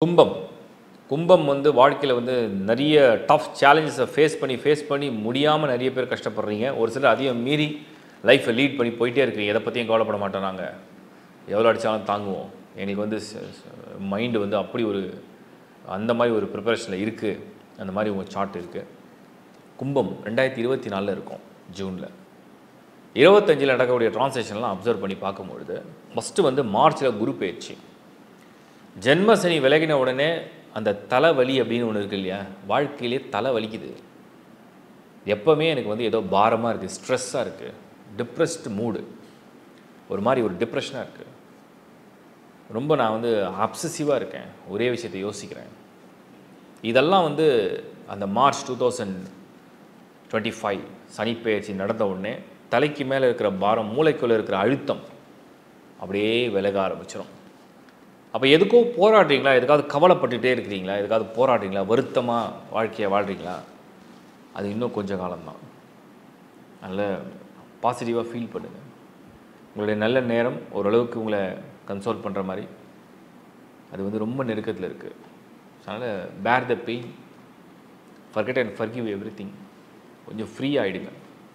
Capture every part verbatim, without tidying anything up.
கும்பம் கும்பம் வந்து வாழ்க்கையில் வந்து நிறைய டஃப் சேலஞ்சஸை ஃபேஸ் பண்ணி ஃபேஸ் பண்ணி முடியாமல் நிறைய பேர் கஷ்டப்படுறீங்க. ஒரு சிலர் அதையும் மீறி லைஃப்பை லீட் பண்ணி போயிட்டே இருக்கிறீங்க. எதை பற்றியும் கவலைப்பட மாட்டோம், நாங்கள் எவ்வளோ அடித்தாலும் தாங்குவோம், எங்களுக்கு வந்து மைண்டு வந்து அப்படி ஒரு அந்த மாதிரி ஒரு ப்ரிப்பரேஷனில் இருக்குது. அந்த மாதிரி உங்கள் சார்ட் இருக்குது. கும்பம் ரெண்டாயிரத்தி இருபத்தி நாலில் இருக்கும் ஜூனில். இருபத்தஞ்சில் நடக்கக்கூடிய ட்ரான்ஸ்லேஷன்லாம் அப்சர்வ் பண்ணி பார்க்கும்பொழுது ஃபஸ்ட்டு வந்து மார்ச்சில் குரு பயிற்சி. ஜென்மசனி விலகின உடனே அந்த தலைவலி அப்படின்னு ஒன்று இருக்குது இல்லையா, வாழ்க்கையிலே தலை வலிக்குது. எப்போவுமே எனக்கு வந்து ஏதோ பாரமாக இருக்குது, ஸ்ட்ரெஸ்ஸாக இருக்குது, டிப்ரெஸ்டு மூடு, ஒரு மாதிரி ஒரு டிப்ரெஷனாக இருக்குது. ரொம்ப நான் வந்து அப்சசிவாக இருக்கேன், ஒரே விஷயத்தை யோசிக்கிறேன். இதெல்லாம் வந்து அந்த March two thousand twenty five சனிப்பெயர்ச்சி நடந்த உடனே தலைக்கு மேலே இருக்கிற பாரம், மூளைக்குள்ளே இருக்கிற அழுத்தம் அப்படியே விலக ஆரம்பிச்சிடும். அப்போ எதுக்கோ போராடுறீங்களா, எதுக்காவது கவலைப்பட்டுகிட்டே இருக்கிறீங்களா, எதுக்காவது போராடுறீங்களா, வருத்தமாக வாழ்க்கையை வாழ்கிறீங்களா, அது இன்னும் கொஞ்சம் காலம்தான். அதனால் பாசிட்டிவாக ஃபீல் பண்ணுங்கள். உங்களுடைய நல்ல நேரம் ஓரளவுக்கு உங்களை கன்சோல் பண்ணுற மாதிரி அது வந்து ரொம்ப நெருக்கத்தில் இருக்குது. அதனால் bear the pain, forget and forgive everything. கொஞ்சம் ஃப்ரீ ஆகிடுங்க.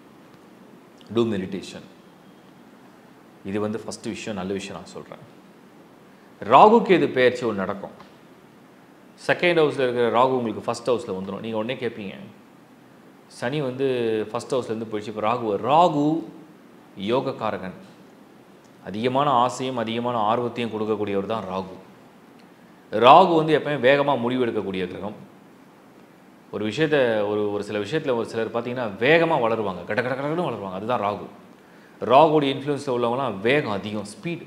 Do meditation. இது வந்து ஃபஸ்ட்டு விஷயம், நல்ல விஷயம் நான் சொல்கிறேன். ராகு கேது பெயர்ச்சி ஒன்று நடக்கும். செகண்ட் ஹவுஸில் இருக்கிற ராகு உங்களுக்கு ஃபஸ்ட் ஹவுஸில் வந்துடும். நீங்கள் உடனே கேட்பீங்க, சனி வந்து ஃபஸ்ட் ஹவுஸ்லேருந்து போயிடுச்சு, இப்போ ராகு ராகு யோகக்காரகன். அதிகமான ஆசையும் அதிகமான ஆர்வத்தையும் கொடுக்கக்கூடியவர் தான் ராகு. ராகு வந்து எப்போயுமே வேகமாக முடிவெடுக்கக்கூடிய கிரகம். ஒரு விஷயத்தை ஒரு ஒரு சில விஷயத்தில் ஒரு சிலர் பார்த்திங்கன்னா வேகமாக வளருவாங்க, கட கட கடன்னு வளருவாங்க. அதுதான் ராகு. ராகுடைய இன்ஃப்ளூயன்ஸில் உள்ளவங்களாம் வேகம் அதிகம், ஸ்பீடு.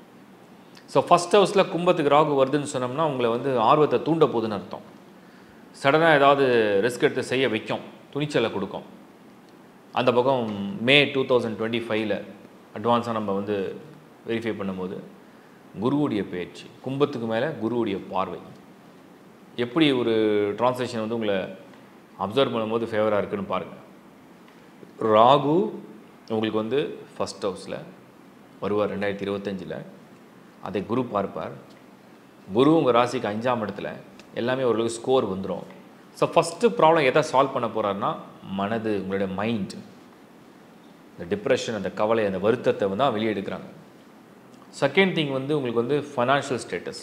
ஸோ ஃபஸ்ட் ஹவுஸில் கும்பத்துக்கு ராகு வருதுன்னு சொன்னோம்னா உங்களை வந்து ஆர்வத்தை தூண்ட போகுதுன்னு அர்த்தம். சடனாக ஏதாவது ரிஸ்க் எடுத்து செய்ய வைக்கும், துணிச்சலை கொடுக்கும். அந்த பக்கம் மே டூ தௌசண்ட் டுவெண்ட்டி ஃபைவ்ல அட்வான்ஸாக நம்ம வந்து வெரிஃபை பண்ணும்போது குருவுடைய பயிற்சி, கும்பத்துக்கு மேலே குருவுடைய பார்வை, எப்படி ஒரு ட்ரான்ஸ்லேஷன் வந்து உங்களை அப்சர்வ் பண்ணும்போது ஃபேவராக இருக்குதுன்னு பாருங்கள். ராகு உங்களுக்கு வந்து ஃபஸ்ட் ஹவுஸில் வருவார் ரெண்டாயிரத்தி இருபத்தஞ்சில். அதை குரு பார்ப்பார். குரு உங்கள் ராசிக்கு அஞ்சாம் இடத்துல, எல்லாமே ஓரளவுக்கு ஸ்கோர் வந்துடும். ஸோ ஃபஸ்ட்டு ப்ராப்ளம் எதை சால்வ் பண்ண போகிறாருன்னா மனது, உங்களுடைய மைண்ட். இந்த டிப்ரெஷன், அந்த கவலை, அந்த வருத்தத்தை வந்து தான் வெளியே எடுக்கிறாங்க. செகண்ட் திங் வந்து உங்களுக்கு வந்து ஃபைனான்ஷியல் ஸ்டேட்டஸ்.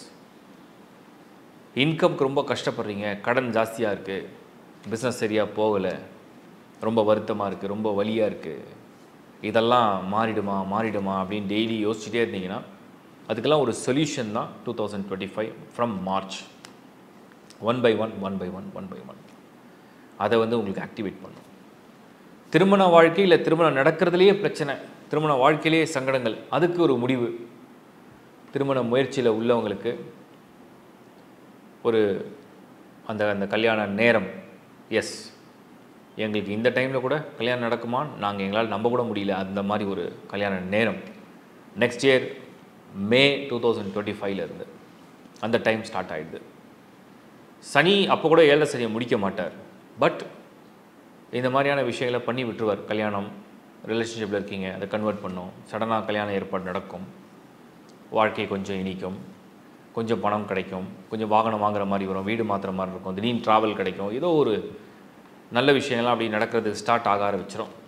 இன்கம்க்கு ரொம்ப கஷ்டப்படுறீங்க, கடன் ஜாஸ்தியாக இருக்குது, பிஸ்னஸ் சரியாக போகலை, ரொம்ப வருத்தமாக இருக்குது, ரொம்ப வலியாக இருக்குது, இதெல்லாம் மாறிடுமா மாறிடுமா அப்படின்னு டெய்லி யோசிச்சுட்டே இருந்தீங்கன்னா அதுக்கெல்லாம் ஒரு சொல்யூஷன் தான் two thousand twenty five from March. One by one one by one one by one அதை வந்து உங்களுக்கு ஆக்டிவேட் பண்ணும். திருமண வாழ்க்கை இல்லை திருமணம் நடக்கிறதுலையே பிரச்சனை, திருமண வாழ்க்கையிலேயே சங்கடங்கள், அதுக்கு ஒரு முடிவு. திருமண முயற்சியில் உள்ளவங்களுக்கு ஒரு அந்த அந்த கல்யாண நேரம், எஸ் எங்களுக்கு இந்த டைமில் கூட கல்யாணம் நடக்குமான்னு நாங்கள் எங்களால் நம்ப கூட முடியல, அந்த மாதிரி ஒரு கல்யாண நேரம் next year May two thousand twenty ஃபைவ்ல இருந்து அந்த டைம் ஸ்டார்ட் ஆகிடுது. சனி அப்போ கூட ஏழரை சனியை முடிக்க மாட்டார், பட் இந்த மாதிரியான விஷயங்களை பண்ணி விட்டுருவார். கல்யாணம், ரிலேஷன்ஷிப்பில் இருக்கீங்க, அதை கன்வெர்ட் பண்ணும், சடனாக கல்யாண ஏற்பாடு நடக்கும், வாழ்க்கை கொஞ்சம் இனிக்கும், கொஞ்சம் பணம் கிடைக்கும், கொஞ்சம் வாகனம் வாங்குற மாதிரி வரும், வீடு மாற்றுற மாதிரி இருக்கும், திடீர்னு ட்ராவல் கிடைக்கும், ஏதோ ஒரு நல்ல விஷயங்கள்லாம் அப்படி நடக்கிறது ஸ்டார்ட் ஆக ஆரம்பிச்சிடும்.